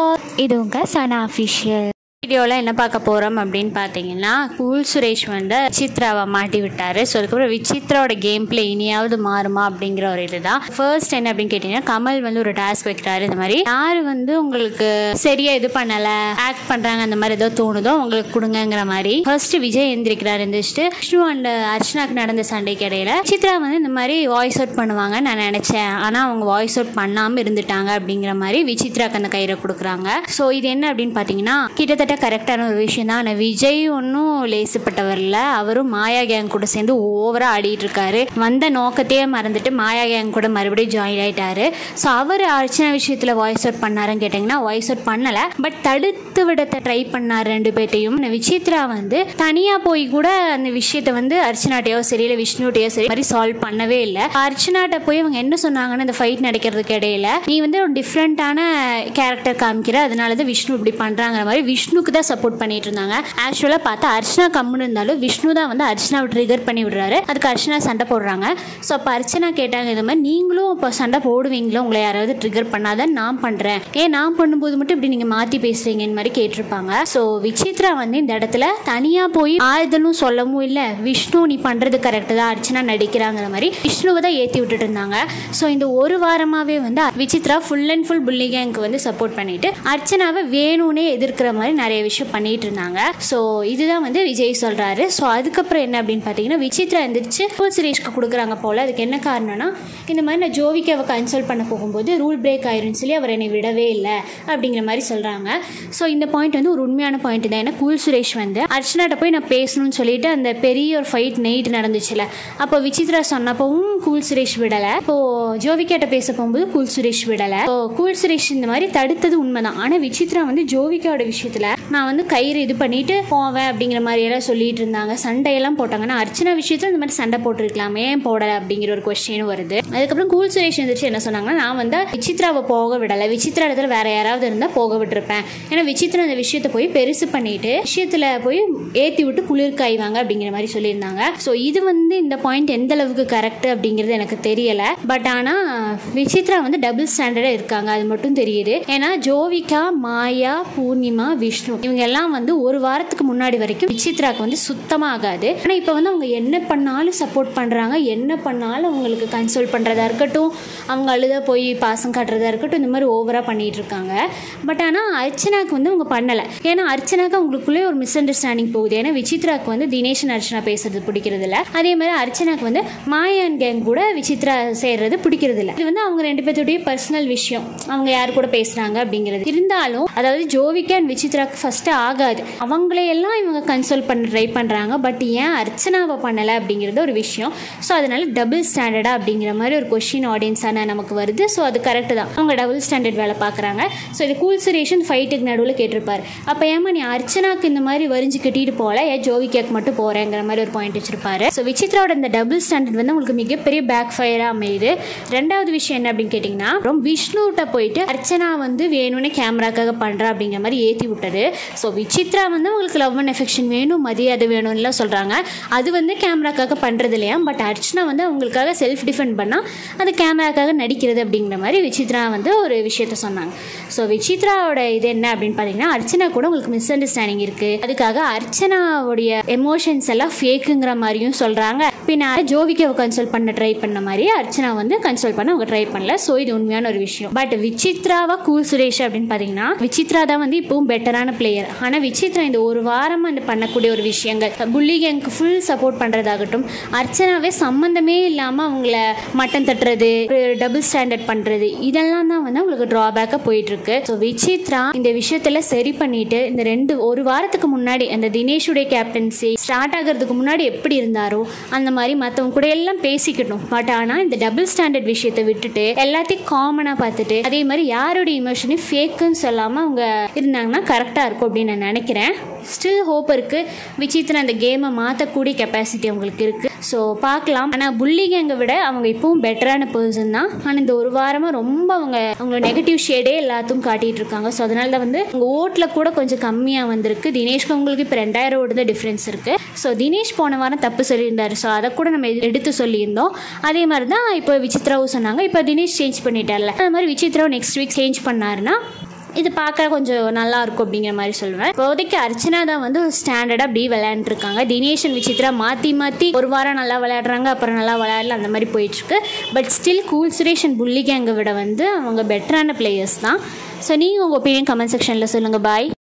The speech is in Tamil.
இது உங்கள் சனா அஃபிஷியல். வீடியோவில் என்ன பார்க்க போகிறோம் அப்படின்னு பார்த்தீங்கன்னா, கூல் சுரேஷ் வந்து விசித்ராவை மாட்டி விட்டார். ஸோ அதுக்கப்புறம் விசித்ராவோட கேம் பிளே இனியாவது மாறுமா அப்படிங்கிற ஒரு இதுதான். ஃபர்ஸ்ட் என்ன அப்படின்னு கேட்டிங்கன்னா, கமல் வந்து ஒரு டாஸ்க் வைக்கிறாரு. இந்த மாதிரி யார் வந்து உங்களுக்கு சரியாக இது பண்ணலை, ஆக்ட் பண்ணுறாங்க, அந்த மாதிரி ஏதோ தோணுதோ உங்களுக்கு கொடுங்கிற மாதிரி ஃபர்ஸ்ட் விஜய் எந்திரிக்கிறார். எந்திரிச்சிட்டு விஷ்ணு அண்ட் அர்ச்சனாக்கு நடந்த சண்டைக்கு இடையில விசித்ரா வந்து இந்த மாதிரி வாய்ஸ் அவுட் பண்ணுவாங்க நான் நினச்சேன், ஆனால் அவங்க வாய்ஸ் அவுட் பண்ணாமல் இருந்துட்டாங்க அப்படிங்கிற மாதிரி விசித்ராக்கு அந்த கயிறை கொடுக்குறாங்க. ஸோ இது என்ன அப்படின்னு பார்த்தீங்கன்னா, கிட்டத்தட்ட கரெக்டான ஒரு விஷயம் தான். ஆனால் விஜய் ஒன்றும் லேசுப்பட்டவர் இல்லை. அவரும் மாயா கேங் கூட சேர்ந்து ஓவராக ஆடிட்டு இருக்காரு. வந்த நோக்கத்தையே மறந்துட்டு மாயா கேங் கூட மறுபடியும் ஜாயின் ஆகிட்டாரு. ஸோ அவர் அர்ச்சனா விஷயத்தில் வாய்ஸ் அவுட் பண்ணாருன்னு கேட்டிங்கன்னா, வாய்ஸ் அவுட் பண்ணலை, பட் தடுத்து விடத்தை ட்ரை பண்ணார் ரெண்டு பேர்ட்டையும். விசித்ரா வந்து தனியாக போய் கூட அந்த விஷயத்தை வந்து அர்ச்சனாட்டையோ சரி இல்லை விஷ்ணுட்டையோ சரி மாதிரி சால்வ் பண்ணவே இல்லை. அர்ச்சனாட்ட போய் அவங்க என்ன சொன்னாங்கன்னு அந்த ஃபைட் நடக்கிறதுக்கு இடையில, நீ வந்து ஒரு டிஃப்ரெண்ட்டான கேரக்டர் காமிக்கிற, அதனால தான் விஷ்ணு இப்படி பண்ணுறாங்கிற மாதிரி விஷ்ணுக்கு தான் சப்போர்ட் பண்ணிட்டு இருந்தாங்க. ஆக்சுவலாக பார்த்தா அர்ச்சனா கம்முன்னு இருந்தாலும் விஷ்ணு தான் வந்து அர்ச்சனாவை ட்ரிகர் பண்ணி விடுறாரு. அதுக்கு அர்ச்சனா சண்டை போடுறாங்க. ஸோ அப்போ அர்ச்சனா கேட்டாங்க, இது மாதிரி நீங்களும் இப்போ சண்டை போடுவீங்களோ, உங்களை யாராவது ட்ரிகர் பண்ணாதான் நான் பண்ணுறேன், ஏன் நான் பண்ணும்போது மட்டும் இப்படி நீங்கள் மாற்றி பேசுறீங்கன்னு மாதிரி கேட்டிருப்பாங்க. ஸோ விசித்ரா வந்து இந்த இடத்துல தனியாக போய் ஆறுதலும் சொல்லவும் இல்லை, விஷ்ணு நீ பண்ணுறது கரெக்டு தான், அர்ச்சனா நடிக்கிறாங்கிற மாதிரி விஷ்ணுவை தான் ஏற்றி விட்டுட்டு இருந்தாங்க. ஸோ இந்த ஒரு வாரமாகவே வந்து விசித்ரா ஃபுல் அண்ட் ஃபுல் புள்ளி கேங்க்கு வந்து சப்போர்ட் பண்ணிட்டு அர்ச்சனாவை வேணும்னே எதிர்க்கிற மாதிரி நிறைய விஷயம் பண்ணிட்டு இருந்தாங்க. ஸோ இதுதான் வந்து விஜய் சொல்றாரு. ஸோ அதுக்கப்புறம் என்ன அப்படின்னு பார்த்தீங்கன்னா, விசித்ரா எந்திரிச்சு கூல் சுரேஷ்க்கு கொடுக்குறாங்க போல. அதுக்கு என்ன காரணம்னா, இந்த மாதிரி நான் ஜோவிக்காவை கன்சல்ட் பண்ண போகும்போது ரூல் பிரேக் ஆயிருன்னு சொல்லி அவர் என்னை விடவே இல்லை அப்படிங்கிற மாதிரி சொல்றாங்க. ஸோ இந்த பாயிண்ட் வந்து ஒரு உண்மையான பாயிண்ட் தான். ஏன்னா கூல் சுரேஷ் வந்து அர்ச்சனாட்ட போய் நான் பேசணும்னு சொல்லிட்டு அந்த பெரிய ஒரு ஃபைட் நைட் நடந்துச்சுல, அப்போ விசித்ரா சொன்னப்பவும் கூல் சுரேஷ் விடலை, இப்போ ஜோவிக்காட்ட பேச போகும்போது கூல் சுரேஷ் விடலை. கூல் சுரேஷ் இந்த மாதிரி தடுத்தது உண்மைதான். ஆனால் விசித்ரா வந்து ஜோவிக்காவோட விஷயத்துல நான் வந்து கயிறு இது பண்ணிட்டு போவேன் அப்படிங்கிற மாதிரி எல்லாம் சொல்லிட்டு இருந்தாங்க, சண்டையெல்லாம் போட்டாங்கன்னா அர்ச்சனா விஷயத்துல இந்த மாதிரி சண்டை போட்டுருக்கலாமே போடலை அப்படிங்கிற ஒரு கொஸ்டினும் வருது. அதுக்கப்புறம் கூல் சுரேஷ் இருந்துச்சு என்ன சொன்னாங்கன்னா, நான் வந்து விசித்ராவை போக விடலை, விசித்ரா இடத்துல வேற யாராவது இருந்தால் போக விட்டுருப்பேன், ஏன்னா விசித்ரா அந்த விஷயத்தை போய் பெருசு பண்ணிட்டு விஷயத்துல போய் ஏற்றி விட்டு குளிர் காய்வாங்க அப்படிங்கிற மாதிரி சொல்லியிருந்தாங்க. ஸோ இது வந்து இந்த பாயிண்ட் எந்த அளவுக்கு கரெக்ட் அப்படிங்கிறது எனக்கு தெரியல. பட் ஆனால் விசித்ரா வந்து டபுள் ஸ்டாண்டர்டாக இருக்காங்க, அது மட்டும் தெரியுது. ஏன்னா ஜோவிகா, மாயா, பூர்ணிமா, விஷ்ணு இவங்க எல்லாம் வந்து ஒரு வாரத்துக்கு முன்னாடி வரைக்கும் விசித்ராக்கு வந்து சுத்தமாக ஆகாது. ஆனால் இப்போ வந்து அவங்க என்ன பண்ணாலும் சப்போர்ட் பண்ணுறாங்க, என்ன பண்ணாலும் அவங்களுக்கு கன்சோல் பண்ணுறதா இருக்கட்டும், அவங்க அழுத போய் பாசம் காட்டுறதா இருக்கட்டும், இந்த மாதிரி ஓவராக பண்ணிட்டு இருக்காங்க. பட் ஆனால் அர்ச்சனாக்கு வந்து அவங்க பண்ணலை. ஏன்னா அர்ச்சனாக்கு அவங்களுக்குள்ளே ஒரு மிஸ் அண்டர்ஸ்டாண்டிங் போகுது. ஏன்னா விசித்ராக்கு வந்து தினேஷன் அர்ச்சனா பேசுறது பிடிக்கிறது இல்லை, அதே மாதிரி அர்ச்சனாக்கு வந்து மாயான் கேங் கூட விசித்ரா செய்கிறது பிடிக்கிறது இல்லை. இது வந்து அவங்க ரெண்டு பேர்த்துடைய பர்சனல் விஷயம், அவங்க யார் கூட பேசுகிறாங்க அப்படிங்கிறது. இருந்தாலும் அதாவது ஜோவிகா அண்ட் விசித்ராக்கு ஃபர்ஸ்ட் ஆகாது, அவங்களையெல்லாம் இவங்க கன்சோல் பண்ண ட்ரை பண்ணுறாங்க. பட் ஏன் அர்ச்சனாவை பண்ணலை அப்படிங்கிறது ஒரு விஷயம். ஸோ அதனால டபுள் ஸ்டாண்டர்டா அப்படிங்கிற மாதிரி ஒரு கொஸ்டின் ஆடியன்ஸான நமக்கு வருது. ஸோ அது கரெக்டு தான், அவங்க டபுள் ஸ்டாண்டர்ட் வேலை பார்க்குறாங்க. ஸோ இது கூல் சுரேஷன் ஃபைட்டுக்கு நடுவில் கேட்டிருப்பாரு, அப்போ ஏமா நீ அர்ச்சனாக்கு இந்த மாதிரி வரிஞ்சு கட்டிட்டு போகல, ஏன் ஜோவிகாக்கு மட்டும் போகிறேங்கிற மாதிரி ஒரு பாயிண்ட் வச்சிருப்பாரு. ஸோ விசித்ராவோட இந்த டபுள் ஸ்டாண்டர்ட் வந்து உங்களுக்கு மிகப்பெரிய பேக் ஃபயராக அமையுது. ரெண்டாவது விஷயம் என்ன அப்படின்னு கேட்டிங்கன்னா, விஷ்ணுகிட்ட போயிட்டு அர்ச்சனா வந்து வேணும்னு கேமராக்காக பண்ணுறா அப்படிங்கிற மாதிரி ஏற்றி விட்டது. ஸோ விசித்ரா வந்து உங்களுக்கு லவ் அண்ட் அஃபெக்ஷன் வேணும், மரியாதை வேணும்லாம் சொல்கிறாங்க, அது வந்து கேமராக்காக பண்ணுறது இல்லையா. பட் அர்ச்சனா வந்து அவங்களுக்காக செல்ஃப் டிஃபெண்ட் பண்ணால் அது கேமராக்காக நடிக்கிறது அப்படிங்கிற மாதிரி விசித்ரா வந்து ஒரு விஷயத்த சொன்னாங்க. ஸோ விசித்ராவோட இது என்ன அப்படின்னு பார்த்தீங்கன்னா, அர்ச்சனா கூட உங்களுக்கு மிஸ் அண்டர்ஸ்டாண்டிங் இருக்குது, அதுக்காக அர்ச்சனாவுடைய எமோஷன்ஸ் எல்லாம் ஃபேக்குங்கிற மாதிரியும் சொல்கிறாங்க. பின்ன ஜோவிகாவை கன்சோல் பண்ண ட்ரை பண்ண மாதிரி அர்ச்சனா வந்து கன்சோல் பண்ண அவங்க ட்ரை பண்ணல. ஸோ இது உண்மையான ஒரு விஷயம். பட் விசித்ராவா கூல் சுரேஷ் அப்படின்னு பார்த்தீங்கன்னா, விசித்ரா தான் வந்து இப்பவும் பெட்டரான பிளேயர். ஆனால் விசித்ரா இந்த ஒரு வாரமாக அந்த பண்ணக்கூடிய ஒரு விஷயங்கள், புள்ளி கேங்க்கு ஃபுல் சப்போர்ட் பண்ணுறதாகட்டும், அர்ச்சனாவே சம்மந்தமே இல்லாமல் அவங்கள மட்டன் தட்டுறது, டபுள் ஸ்டாண்டர்ட் பண்ணுறது, இதெல்லாம் தான் வந்து அவங்களுக்கு ட்ராபேக்காக போயிட்டு இருக்கு. ஸோ விசித்ரா இந்த விஷயத்தில் சரி பண்ணிட்டு இந்த ஒரு வாரத்துக்கு முன்னாடி அந்த தினேஷுடைய கேப்டன்சி ஸ்டார்ட் ஆகிறதுக்கு முன்னாடி எப்படி இருந்தாரோ அந்த மாதிரி மற்றவங்க கூட எல்லாம் பேசிக்கணும். பட் ஆனால் இந்த டபுள் ஸ்டாண்டர்ட் விஷயத்தை விட்டுட்டு எல்லாத்தையும் காமனாக பார்த்துட்டு அதே மாதிரி யாரோட இமோஷனையும் ஃபேக்குன்னு சொல்லாமல் அவங்க இருந்தாங்கன்னா கரெக்டாக இருக்கும் அப்படின்னு நான் நினைக்கிறேன். ஸ்டில் ஹோப் இருக்குது, விசித்ரா அந்த கேமை மாற்றக்கூடிய கெப்பாசிட்டி அவங்களுக்கு இருக்குது. ஸோ பார்க்கலாம். ஆனால் புள்ளி கேங்கை விட அவங்க இப்பவும் பெட்டரான பர்சன் தான். ஆனால் இந்த ஒரு வாரமாக ரொம்ப அவங்களோட நெகட்டிவ் ஷேடே எல்லாத்துக்கும் காட்டிகிட்டு இருக்காங்க. ஸோ அதனால தான் வந்து உங்கள் ஓட்டில் கூட கொஞ்சம் கம்மியாக வந்திருக்கு. தினேஷ்க்கு உங்களுக்கு இப்போ 2000 ஓட்டு தான் டிஃப்ரென்ஸ் இருக்குது. ஸோ தினேஷ் போன வாரம் தப்பு சொல்லியிருந்தார். ஸோ அதை கூட நம்ம எடுத்து சொல்லியிருந்தோம். அதே மாதிரி தான் இப்போ விசித்ராவும் சொன்னாங்க. இப்போ தினேஷ் சேஞ்ச் பண்ணிட்டார்ல, அது மாதிரி விசித்ராவும் நெக்ஸ்ட் வீக் சேஞ்ச் பண்ணாருன்னா இது பார்க்க கொஞ்சம் நல்லா இருக்கும் அப்படிங்கிற மாதிரி சொல்லுவேன். இப்போதைக்கு அர்ச்சனா தான் வந்து ஒரு ஸ்டாண்டர்டாக அப்படி விளையாண்டுருக்காங்க. தினேஷ் அண்ட் விசித்ரா மாற்றி ஒரு வாரம் நல்லா விளையாடுறாங்க, அப்புறம் நல்லா விளையாடல, அந்த மாதிரி போயிட்டுருக்கு. But still cool Suresh and புள்ளி கேங்கை விட வந்து அவங்க பெட்டரான பிளேயர்ஸ் தான். ஸோ நீங்கள் உங்கள் ஒப்பீனியன் கமெண்ட் செக்ஷனில் சொல்லுங்கள். பாய்.